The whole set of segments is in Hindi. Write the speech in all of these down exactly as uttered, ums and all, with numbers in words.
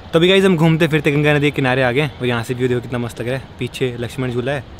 तो अभी गाइस हम घूमते फिरते गंगा नदी के किनारे आ गए और यहाँ से व्यू देखो कितना मस्त लग रहा है, पीछे लक्ष्मण झूला है।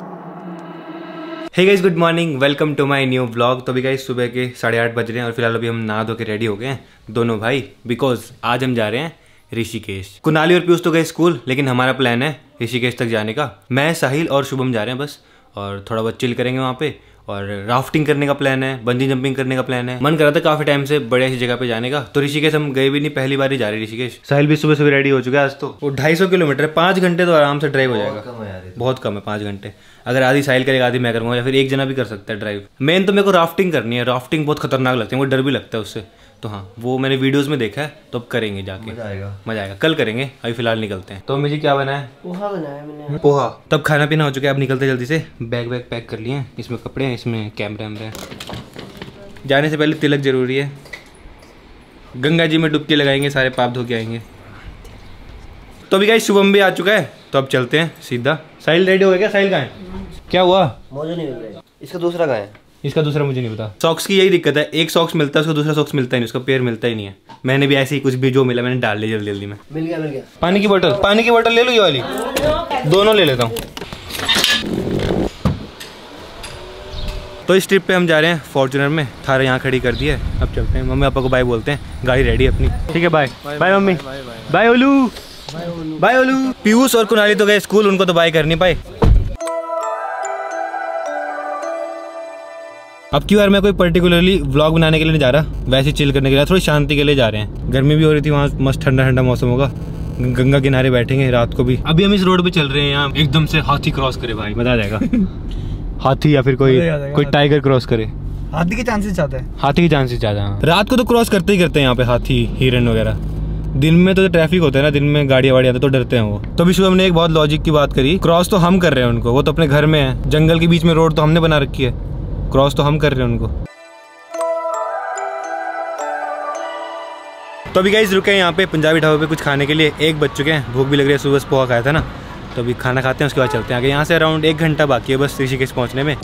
Hey guys good morning, welcome to my new vlog. तो अभी गाइस सुबह के साढ़े आठ बज रहे हैं और फिलहाल अभी हम नहा धो के रेडी हो गए हैं दोनों भाई, बिकॉज आज हम जा रहे हैं ऋषिकेश। कुनाली और पीयूष तो गए स्कूल, लेकिन हमारा प्लान है ऋषिकेश तक जाने का। मैं, साहिल और शुभम जा रहे हैं बस, और थोड़ा बहुत चिल करेंगे वहाँ पे, और राफ्टिंग करने का प्लान है, बंजी जंपिंग करने का प्लान है। मन कर रहा था काफी टाइम से बड़े ऐसी जगह पे जाने का, तो ऋषिकेश हम गए भी नहीं, पहली बार ही जा रहे ऋषिकेश। साहिल भी सुबह सुबह रेडी हो चुका है आज तो। वो ढाई सौ किलोमीटर है, पाँच घंटे तो आराम से ड्राइव हो जाएगा। बहुत कम है पाँच घंटे। अगर आधी साहिल करेगा आधी मैं करूँगा, या फिर एक जना भी कर सकता है ड्राइव। मेन तो मेरे को राफ्टिंग करनी है, राफ्टिंग बहुत खतरनाक लगती है, मुझे डर भी लगता है उससे। तो हाँ, वो मैंने वीडियोस में देखा है, तो अब करेंगे जाके, मजा आएगा मजा आएगा। कल करेंगे, अभी फिलहाल निकलते हैं। तो मुझे क्या बना है? पोहा बनाया मैंने। पोहा। तब खाना पीना हो चुका है, अब निकलते जल्दी से। बैग वैग पैक कर लिए हैं, इसमें कपड़े हैं, इसमें कैमरा वैमरा। जाने से पहले तिलक जरूरी है, गंगा जी में डुबकी लगाएंगे, सारे पाप धो के आएंगे। तो अभी गाइस शुभम भी आ चुका है, तो अब चलते हैं सीधा। साहिल रेडी हो गया क्या? साहिल कहाँ है? क्या हुआ? मुझे नहीं मिल रहा है। इसका दूसरा कहाँ है? इसका दूसरा मुझे नहीं पता। सॉक्स की यही दिक्कत है, एक सॉक्स मिलता है उसको, दूसरा सॉक्स मिलता ही नहीं, उसका पेयर मिलता ही नहीं है। मैंने भी ऐसे ही कुछ भी जो मिला मैंने डाल लिया जल्दी जल्दी में। मिल गया मिल गया। पानी की बोतल, पानी की बोतल ले लो, ये वाली दोनों ले लेता हूँ। तो इस ट्रिप पे हम जा रहे हैं फॉर्च्यूनर में, थार यहाँ खड़ी कर दी है। अब चलते हैं, मम्मी पापा को बाय बोलते हैं, गाड़ी रेडी है अपनी। ठीक है, bye bye mummy, bye Olu, bye Olu. Piyush और कुनाली तो गए स्कूल, उनको तो बाय कर नहीं पाए। अब की बार मैं कोई पर्टिकुलरली व्लॉग बनाने के लिए नहीं जा रहा, वैसे चिल करने के लिए, थोड़ी शांति के लिए जा रहे हैं। गर्मी भी हो रही थी, वहाँ मस्त ठंडा ठंडा मौसम होगा, गंगा किनारे बैठेंगे रात को भी। अभी हम इस रोड पे चल रहे हैं, यहाँ एकदम से हाथी क्रॉस करे भाई, मजा आ जाएगा। हाथी या फिर कोई कोई टाइगर क्रॉस करे। हाथी के चांसेस ज्यादा है, हाथी के चांसेस ज्यादा है। रात को तो क्रॉस करते ही करते हैं यहाँ पे हाथी, हिरन वगैरह। दिन में तो ट्रैफिक होता है ना, दिन में गाड़ियाँ वाड़ी आते तो डरते हैं वो। तो विश्व हमने एक बहुत लॉजिक की बात करी, क्रॉस तो हम कर रहे हैं उनको, वो तो अपने घर में है, जंगल के बीच में रोड तो हमने बना रखी है, क्रॉस तो हम कर रहे हैं उनको। तो अभी गाइस रुके हैं यहाँ पे पंजाबी ढाबे पे कुछ खाने के लिए, एक बज चुके हैं, भूख भी लग रही है, सुबह से पोहा खाया था ना, तो अभी खाना खाते हैं, उसके बाद चलते हैं आगे। यहाँ से अराउंड एक घंटा बाकी है बस ऋषिकेश पहुँचने में।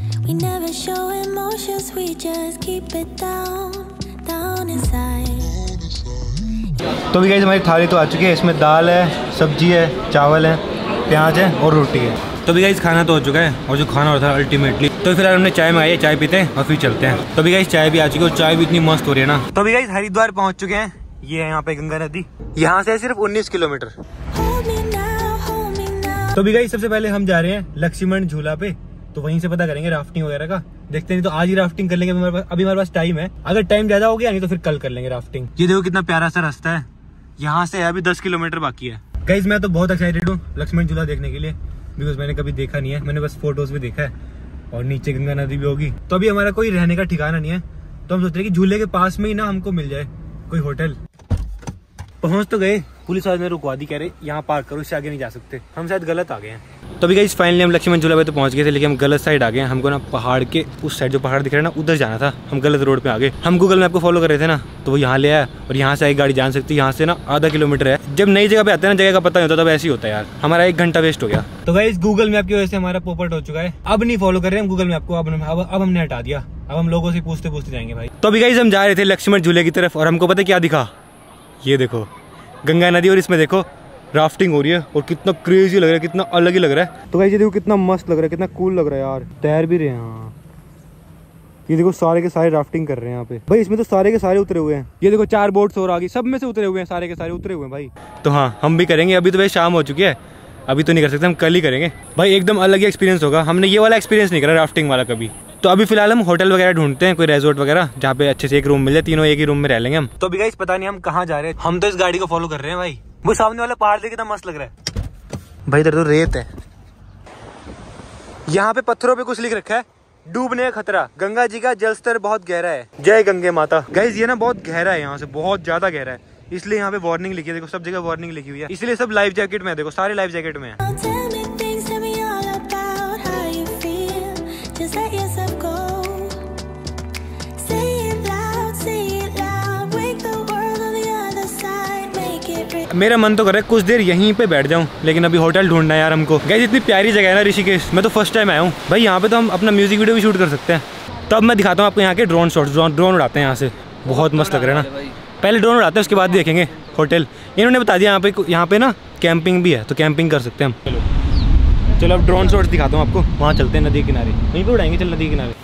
तो अभी गाइस हमारी थाली तो आ चुकी है, इसमें दाल है, सब्जी है, चावल है, प्याज है और रोटी है। तो अभी गाइस खाना तो हो चुका है, और जो खाना हो रहा था अल्टीमेटली। तो फिलहाल हमने चाय मंगाई है, चाय पीते हैं और फिर चलते हैं। तो अभी गाइस चाय भी आ चुकी है, और चाय भी इतनी मस्त हो रही है ना। तो अभी गाइस हरिद्वार पहुंच चुके हैं, ये है यहाँ पे गंगा नदी, यहाँ से सिर्फ उन्नीस किलोमीटर। तो अभी गाइस सबसे पहले हम जा रहे हैं लक्ष्मण झूला पे, तो वहीं से पता करेंगे राफ्टिंग वगैरह का। देखते नहीं तो आज ही राफ्टिंग कर लेंगे, अभी हमारे पास टाइम है, अगर टाइम ज्यादा हो गया नहीं तो फिर कल कर लेंगे राफ्टिंग। ये देखो कितना प्यारा सा रास्ता है, यहाँ से अभी दस किलोमीटर बाकी है। गाइस मैं तो बहुत एक्साइटेड हूँ लक्ष्मण झूला देखने के लिए, बिकॉज मैंने कभी देखा नहीं है, मैंने बस फोटोज भी देखा है, और नीचे गंगा नदी भी होगी। तो अभी हमारा कोई रहने का ठिकाना नहीं है, तो हम सोच रहे हैं कि झूले के पास में ही ना हमको मिल जाए कोई होटल। पहुंच तो गए, पुलिस वाले ने रुकवा दी, कह रहे यहाँ पार्क करो, इससे आगे नहीं जा सकते। हम शायद गलत आ गए हैं। तो अभी गाइस फाइनली हम लक्ष्मण झूला पे तो पहुंच गए थे, लेकिन हम गलत साइड आ गए। हमको ना पहाड़ के उस साइड, जो पहाड़ दिख रहा है ना, उधर जाना था, हम गलत रोड पे आ गए। हम गूगल मैप को फॉलो कर रहे थे ना, तो वो यहाँ ले आया, और यहाँ से एक गाड़ी जान सकती है, यहाँ से ना आधा किलोमीटर है। जब नई जगह पे आते हैं ना, जगह का पता नहीं होता, तब ऐसे ही होता है यार, हमारा एक घंटा वेस्ट हो गया। तो गाइस गूगल मैप की वजह से हमारा पोपट हो चुका है, अब नहीं फॉलो कर रहे हैं हम गूगल मैप को, अब अब हमने हटा दिया, अब हम लोगों से पूछते पूछते जाएंगे भाई। तो अभी गाइस हम जा रहे थे लक्ष्मण झूले की तरफ, और हमको पता क्या दिखा, ये देखो गंगा नदी, और इसमें देखो राफ्टिंग हो रही है, और कितना क्रेजी लग रहा है, कितना अलग ही लग रहा है। तो गाइस ये देखो कितना मस्त लग रहा है, कितना कूल लग रहा है यार, तैर भी रहे हैं। हाँ ये देखो सारे के सारे राफ्टिंग कर रहे हैं यहाँ पे भाई, इसमें तो सारे के सारे उतरे हुए हैं। ये देखो चार बोट्स और आगे, सब में से उतरे हुए हैं, सारे के सारे उतरे हुए हैं भाई। तो हाँ हम भी करेंगे, अभी तो भाई शाम हो चुकी है, अभी तो नहीं कर सकते, हम कल ही करेंगे भाई, एकदम अलग ही एक्सपीरियंस होगा। हमने ये वाला एक्सपीरियंस नहीं करा राफ्टिंग वाला कभी। तो अभी फिलहाल हम होटल वगैरह ढूंढते हैं, कोई रिजॉर्ट वगैरह जहाँ पे अच्छे से एक रूम मिल जाए, तीनों एक ही रूम में रह लेंगे हम। तो अभी गाइस पता नहीं हम कहाँ जा रहे हैं, हम तो इस गाड़ी को फॉलो कर रहे हैं भाई। वो सामने वाला पहाड़ देख कितना मस्त लग रहा है भाई, इधर तो रेत है, यहाँ पे पत्थरों पे कुछ लिख रखा है, डूबने का खतरा, गंगा जी का जल स्तर बहुत गहरा है, जय गंगे माता। गाइस ये ना बहुत गहरा है, यहाँ से बहुत ज्यादा गहरा है, इसलिए यहाँ पे वार्निंग लिखी है, देखो सब जगह वार्निंग लिखी हुई है, इसलिए सब लाइफ जैकेट में, देखो सारे लाइफ जैकेट में है। मेरा मन तो कर रहा है कुछ देर यहीं पे बैठ जाऊं, लेकिन अभी होटल ढूंढना है यार हमको। गाइस इतनी प्यारी जगह है ना ऋषिकेश, मैं तो फर्स्ट टाइम आया हूँ भाई, यहाँ पे तो हम अपना म्यूजिक वीडियो भी शूट कर सकते हैं। तो अब मैं दिखाता हूँ आपको यहाँ के ड्रोन शॉट्स, ड्रोन ड्रोन उड़ाते हैं यहाँ से, बहुत मस्त लग रहा है ना। पहले ड्रोन उड़ाते हैं, उसके बाद देखेंगे होटल। इन्होंने बता दिया यहाँ पे यहाँ पे ना कैंपिंग भी है, तो कैंपिंग कर सकते हैं हम। चलो चलो अब ड्रोन शॉट दिखाता हूँ आपको। वहाँ चलते हैं नदी किनारे, वहीं पे उड़ाएंगे। चल नदी किनारे।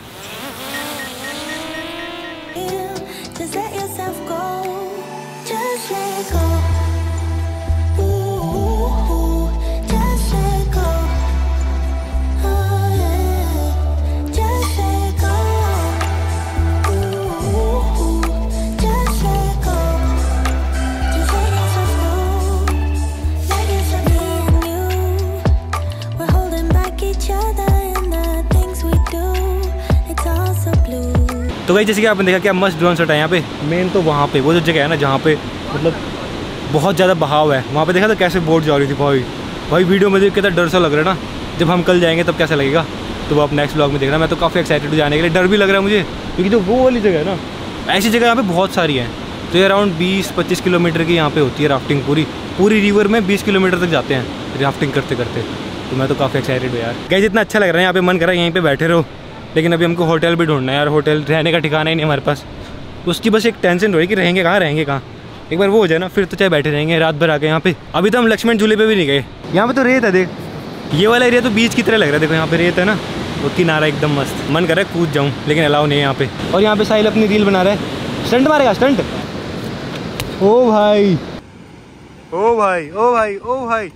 तो भाई जैसे कि आपने देखा कि मस्त ड्रोन शॉट है यहाँ पे। मेन तो वहाँ पे वो जो जगह है ना जहाँ पे मतलब बहुत ज़्यादा बहाव है, वहाँ पे देखा था कैसे बोट जा रही थी भाई। भाई वीडियो में देख कितना डर सा लग रहा है ना। जब हम कल जाएंगे तब कैसा लगेगा तो वो आप नेक्स्ट व्लॉग में देखना। मैं तो काफ़ी एक्साइटेड हो जाने के लिए, डर भी लग रहा है मुझे, क्योंकि जो वो वाली जगह है ना, ऐसी जगह यहाँ पे बहुत सारी हैं। तो ये अराउंड बीस पच्चीस किलोमीटर की यहाँ पे होती है राफ्टिंग। पूरी पूरी रिवर में बीस किलोमीटर तक जाते हैं राफ्टिंग करते करते। तो मैं तो काफ़ी एक्साइटेड हूँ यार। गाइस इतना अच्छा लग रहा है यहाँ पे, मन कर रहा है यहीं पे बैठे रहो। लेकिन अभी हमको होटल भी ढूंढना है यार, होटल रहने का ठिकाना ही नहीं हमारे पास। उसकी बस एक टेंशन हो रही कि रहेंगे कहाँ रहेंगे कहाँ। एक बार वो हो जाए ना फिर तो चाहे बैठे रहेंगे रात भर आके यहाँ पे। अभी तो हम लक्ष्मण झूले पे भी नहीं गए। यहाँ पे तो रेत है, देख ये वाला एरिया तो बीच की तरह लग रहा है। देखो यहाँ पे रेत है ना, वो किनारा एकदम मस्त। मन कर रहा है कूद जाऊँ, लेकिन अलाउ नहीं है यहाँ पे। और यहाँ पे साहिल अपनी रील बना रहा है। स्टंट मारेगा स्टंट। ओ भाई ओ भाई ओ भाई ओ भाई,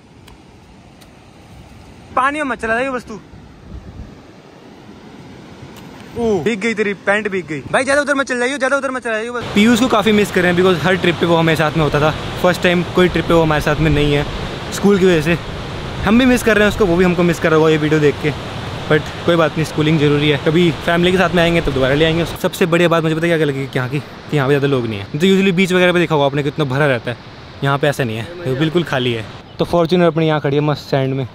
पानी में मत चला जाएगी बस तू। भीग गई तेरी पैंट, भीग गई भाई। ज्यादा उधर मत चल जाइए, ज्यादा उधर मत चल जाइए बस। पीयूष को काफी मिस कर रहे हैं, बिकॉज हर ट्रिप पे वो हमारे साथ में होता था। फर्स्ट टाइम कोई ट्रिप पे वो हमारे साथ में नहीं है स्कूल की वजह से। हम भी मिस कर रहे हैं उसको, वो भी हमको मिस कर रहा होगा ये वीडियो देख के। बट कोई बात नहीं, स्कूलिंग जरूरी है। कभी फैमिली के साथ में आएंगे तो दोबारा ले आएंगे। सबसे बढ़िया बात मुझे पता क्या लगी कि यहाँ की कि यहाँ पे ज़्यादा लोग नहीं है। तो यूजुअली बीच वगैरह पे देखा होगा आपने कितना भरा रहता है, यहाँ पे ऐसा नहीं है, तो बिल्कुल खाली है। तो फॉर्च्यूनर अपनी यहाँ खड़ी है मस्त सैंड में।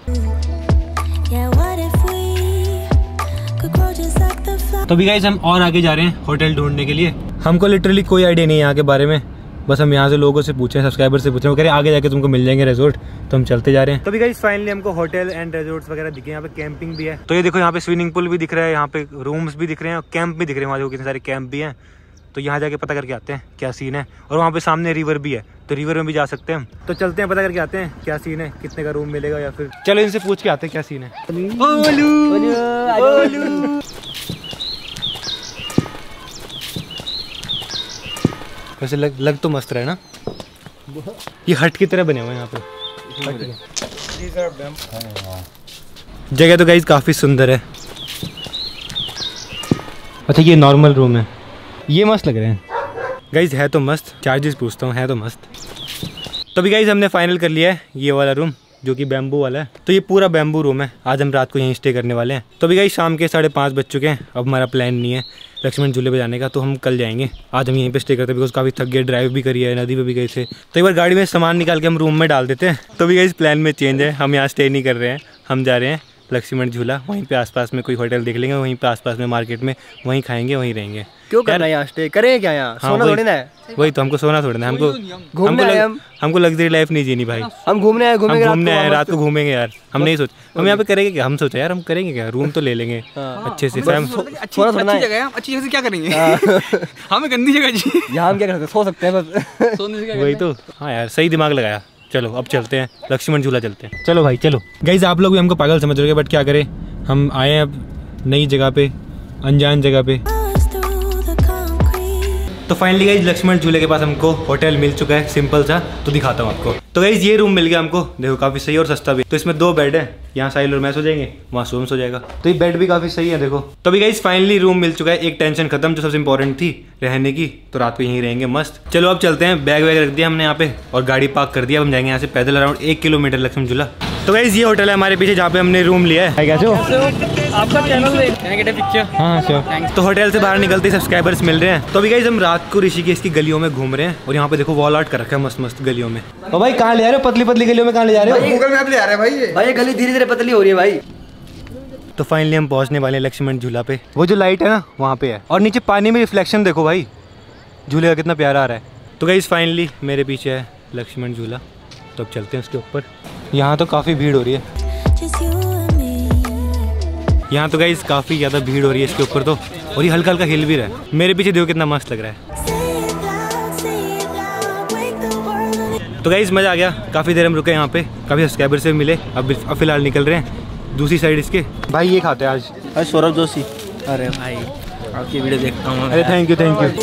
तो भी गाइस हम और आगे जा रहे हैं होटल ढूंढने के लिए। हमको लिटरली कोई आइडिया नहीं है यहाँ के बारे में, बस हम यहाँ से लोगों से पूछे, सब्सक्राइबर से पूछे, वो कह रहे आगे जाके तुमको मिल जाएंगे रिजॉर्ट। तो हम चलते जा रहे हैं। तो भी गाइस फाइनली हमको होटल एंड रिजॉर्ट्स वगैरह दिखे। यहाँ पे कैंपिंग भी है। तो ये देखो यहाँ पे स्विमिंग पूल भी दिख रहा है, यहाँ पे रूम्स भी दिख रहे हैं और कैंप भी दिख रहे हैं। वहाँ देखो कितने सारे कैंप भी हैं। तो यहाँ जाके पता करके आते हैं क्या सीन है। और वहाँ पे सामने रिवर भी है, तो रिवर में भी जा सकते हैं हम। तो चलते हैं, पता करके आते हैं क्या सीन है, कितने का रूम मिलेगा या फिर चलो इनसे पूछ के आते हैं क्या सीन है। वैसे लग लग तो मस्त रहा है ना। ये हट की तरह बने हुए हैं यहाँ पे। जगह तो गाइस काफ़ी सुंदर है। अच्छा ये नॉर्मल रूम है, ये मस्त लग रहे हैं गाइस। है तो मस्त, चार्जेस पूछता हूँ, है तो मस्त। तो भी गाइस हमने फाइनल कर लिया है ये वाला रूम जो कि बैम्बू वाला है। तो ये पूरा बैम्बू रूम है। आज हम रात को यहीं स्टे करने वाले हैं। तो भी गाइस शाम के साढ़े पाँच बज चुके हैं। अब हमारा प्लान नहीं है लक्ष्मण झूले पे जाने का, तो हम कल जाएंगे। आज हम यहीं पे स्टे करते हैं बिकॉज काफ़ी थक गए, ड्राइव भी करी है, नदी पे भी गए थे। तो एक बार गाड़ी में सामान निकाल के हम रूम में डाल देते हैं। तो भी गाइस प्लान में चेंज है, हम यहाँ स्टे नहीं कर रहे हैं, हम जा रहे हैं लक्ष्मण झूला। वहीं पे आसपास में कोई होटल देख लेंगे, वहीं पे आसपास में मार्केट में वहीं खाएंगे, वहीं रहेंगे। क्यों करना है यहाँ स्टे, करें क्या यहाँ? हाँ, सोना थोड़ी ना है। वही तो, हमको सोना थोड़ी ना, हमको घूमने आए हम। हमको लग्जरी लाइफ नहीं जीनी भाई। हम घूमने आए, घूमेंगे घूमने आए, रात को घूमेंगे यार। हम नहीं सोच हम यहाँ पे करेंगे क्या, हम सोचा यार हम करेंगे क्या, रूम तो ले लेंगे अच्छे से। अच्छी जगह है, अच्छी जगह से क्या करेंगे? हमें गंदी जगह जी, यहाँ हम क्या कर सकते हैं, सो सकते हैं बस। वही तो, हाँ यार सही दिमाग लगाया। चलो अब चलते हैं लक्ष्मण झूला चलते हैं। चलो भाई चलो। गाइस आप लोग भी हमको पागल समझ रहे हो, बट क्या करें, हम आए हैं अब नई जगह पे, अनजान जगह पे। तो फाइनली गाइस लक्ष्मण झूले के पास हमको होटल मिल चुका है, सिंपल सा। तो दिखाता हूँ आपको। तो गाइस ये रूम मिल गया हमको, देखो काफी सही और सस्ता भी। तो इसमें दो बेड है, यहाँ साहिल और मैं सो जाएंगे, वहाँ सोम सो जाएगा। तो ये बेड भी काफी सही है देखो। तो अभी गाइस फाइनली रूम मिल चुका है, एक टेंशन खत्म जो सबसे इंपॉर्टेंट थी रहने की। तो रात को यहीं रहेंगे मस्त। चलो अब चलते हैं, बैग वैग रख दिया हमने यहाँ पे और गाड़ी पार्क कर दिया। हम जाएंगे यहाँ से पैदल अराउंड एक किलोमीटर लक्ष्मण झूला। तो गाइस ये होटल है हमारे पीछे जहाँ पे हमने रूम लिया है। कैसे हो? आपका चैनल पिक्चर। हाँ श्योर। तो होटल से बाहर निकलते सब्सक्राइबर्स मिल रहे हैं। तो अभी गाइस हम रात को ऋषिकेश की गलियों में घूम रहे हैं और यहाँ पे देखो वॉल आर्ट कर रखा है मस्त मस्त गलियों में। तो भाई कहाँ ले जा रहे हो, पतली पतली गलियों में कहाँ ले जा रहे हो? गूगल मैप ले आ रहे हैं भाई। भाई ये गली धीरे धीरे पतली हो रही है भाई। तो फाइनली हम पहुँचने वाले हैं लक्ष्मण झूला पे। वो जो लाइट है ना वहाँ पे है और नीचे पानी में रिफ्लेक्शन देखो भाई, झूले का कितना प्यारा आ रहा है। तो गाइस फाइनली मेरे पीछे है लक्ष्मण झूला। तो अब चलते हैं उसके ऊपर। यहाँ तो काफ़ी भीड़ हो रही है, यहाँ तो गाइस काफ़ी ज़्यादा भीड़ हो रही है इसके ऊपर तो। और ये हल्का हल्का हिल भी रहा है। मेरे पीछे देखो कितना मस्त लग रहा है। तो गाइस मज़ा आ गया, काफ़ी देर हम रुके यहाँ पे, काफ़ी सब्सक्राइबर से मिले। अब अब फिलहाल निकल रहे हैं दूसरी साइड इसके। भाई ये खाते हैं आज आज सौरभ जोशी। अरे भाई आपकी वीडियो देखता हूँ। अरे थैंक यू थैंक यू।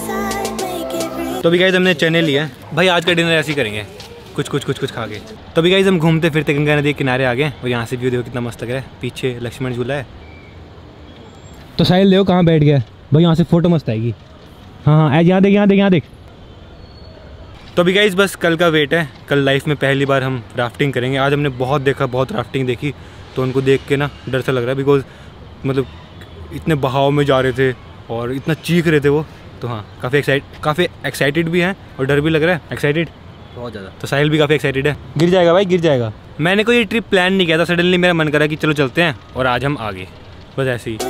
तो अभी गाइस हमने चने लिया है भाई, आज का डिनर ऐसे ही करेंगे, कुछ कुछ कुछ कुछ खा के। तो अभी गाइस हम घूमते फिरते गंगा नदी के किनारे आ गए और यहाँ से व्यू देखो कितना मस्त लग रहा है। पीछे लक्ष्मण झूला है। तो साहिल देखो कहाँ बैठ गया भाई, यहाँ से फोटो मस्त आएगी। हाँ हाँ यहाँ देख यहाँ देख यहाँ देख। तो अभी गाइस बस कल का वेट है, कल लाइफ में पहली बार हम राफ्टिंग करेंगे। आज हमने बहुत देखा, बहुत राफ्टिंग देखी, तो उनको देख के ना डर सा लग रहा है, बिकॉज मतलब इतने बहाव में जा रहे थे और इतना चीख रहे थे वो। तो हाँ काफ़ी एक्साइट काफ़ी एक्साइटेड भी हैं और डर भी लग रहा है। एक्साइटेड बहुत ज़्यादा। तो साहिल भी काफ़ी एक्साइटेड है। गिर जाएगा भाई गिर जाएगा। मैंने कोई ट्रिप प्लान नहीं किया था, सडनली मेरा मन करा कि चलो चलते हैं और आज हम आगे, बस ऐसे ही।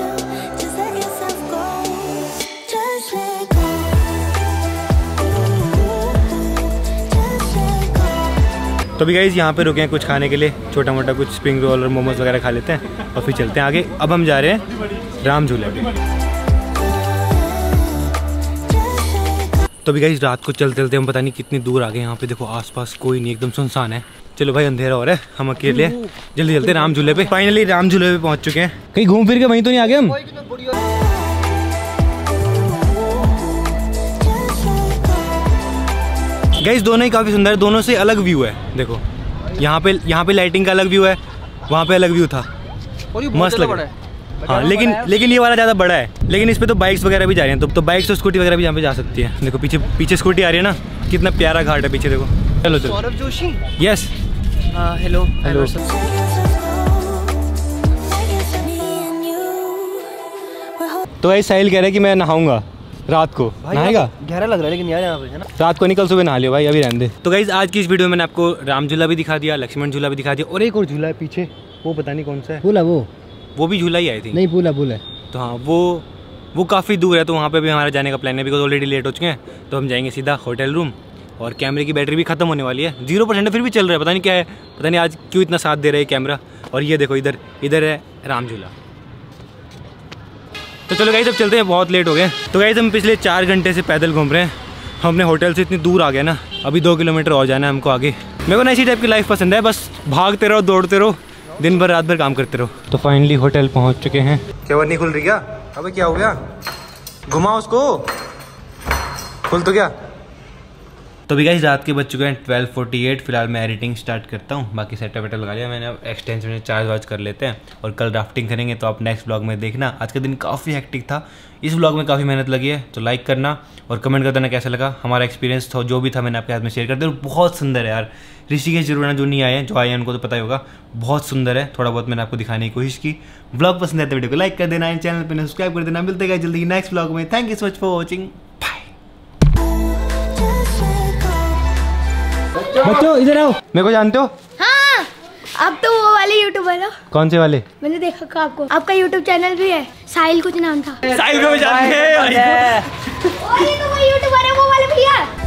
तो अभी गाइस यहाँ पे रुके हैं कुछ खाने के लिए, छोटा मोटा कुछ स्प्रिंग रोल और मोमोज वगैरह खा लेते हैं और फिर चलते हैं आगे। अब हम जा रहे हैं राम झूले पे। तो अभी गाइस रात को चलते चलते हम पता नहीं कितनी दूर आ गए। यहाँ पे देखो आसपास कोई नहीं, एकदम सुनसान है। चलो भाई अंधेरा हो रहा है, हम अकेले जल्दी चलते हैं राम झूले पे। फाइनली राम झूले पे पहुँच चुके हैं। कहीं घूम फिर के वहीं तो नहीं आ गए हम? गाइस दोनों ही काफ़ी सुंदर है, दोनों से अलग व्यू है। देखो यहाँ पे यहाँ पे लाइटिंग का अलग व्यू है, वहाँ पे अलग व्यू था, मस्त लग रहा है। हाँ लेकिन लेकिन ये वाला ज़्यादा बड़ा है, लेकिन इस पे तो बाइक्स वगैरह भी जा रही हैं। तो, तो बाइक्स और स्कूटी वगैरह भी यहाँ पे जा सकती है। देखो पीछे पीछे स्कूटी आ रही है ना, कितना प्यारा घाट है पीछे देखो। चलो चलो। Saurabh Joshi. Yes hello hello. तो भाई साहिल कह रहा है कि मैं नहाऊंगा रात को। नहाएगा? गहरा लग रहा है लेकिन यार यहाँ पे है ना। रात को नहीं, कल सुबह नहा लियो भाई, अभी रहने दे। तो गाइस आज की इस वीडियो में मैंने आपको राम झूला भी दिखा दिया, लक्ष्मण झूला भी दिखा दिया, और एक और झूला है पीछे, वो पता नहीं कौन सा है। पूला वो वो भी झूला ही आई थी। नहीं पूला पूला। तो हाँ वो वो काफ़ी दूर है, तो वहाँ पे भी हमारा जाने का प्लान है, बिकॉज ऑलरेडी लेट हो चुके हैं। तो हम जाएंगे सीधा होटल रूम। और कैमरे की बैटरी भी खत्म होने वाली है, जीरो परसेंट फिर भी चल रहा है, पता नहीं क्या है, पता नहीं आज क्यों इतना साथ दे रहा है कैमरा। और ये देखो इधर इधर है राम झूला। तो चलो गाइस अब चलते हैं, बहुत लेट हो गए। तो गाइस हम पिछले चार घंटे से पैदल घूम रहे हैं, हम अपने होटल से इतनी दूर आ गए ना, अभी दो किलोमीटर और जाना है हमको आगे। मेरे को ना इसी टाइप की लाइफ पसंद है, बस भागते रहो दौड़ते रहो, दिन भर रात भर काम करते रहो। तो फाइनली होटल पहुंच चुके हैं। क्या नहीं खुल रही क्या? अबे क्या हो गया? घुमाओ उसको, खुल तो क्या? तो भी गाइस रात के बज चुके हैं ट्वेल्व फोर्टी एट। फिलहाल मैं एडिटिंग स्टार्ट करता हूँ, बाकी सेटअप वेटअप लगा लिया मैंने। अब एक्सटेंशन में चार्ज वार्ज कर लेते हैं और कल राफ्टिंग करेंगे, तो आप नेक्स्ट ब्लॉग में देखना। आज का दिन काफ़ी हेक्टिक था, इस ब्लॉग में काफ़ी मेहनत लगी है, तो लाइक करना और कमेंट कर देना कैसा लगा हमारा एक्सपीरियंस। था जो भी था मैंने आपके हाथ में शेयर कर दिया। और बहुत सुंदर है यार, ऋषिकेश जरूर आना, जो नहीं आए हैं, जो आए हैं उनको तो पता ही होगा, बहुत सुंदर है। थोड़ा बहुत मैंने आपको दिखाने की कोशिश की। ब्लॉग पसंद है तो वीडियो को लाइक कर देना, चैनल पर सब्सक्राइब कर देना। मिलते हैं जल्दी नेक्स्ट ब्लॉग में। Thank you so much for watching. बच्चों इधर आओ, मेरे को जानते हो? हाँ, आप तो वो वाले यूट्यूबर हो। कौन से वाले? मैंने देखा का आपको, आपका यूट्यूब चैनल भी है, साहिल कुछ नाम था। साहिल को भी जानते हैं? ये तो वो यूट्यूबर है, वो वाले भैया।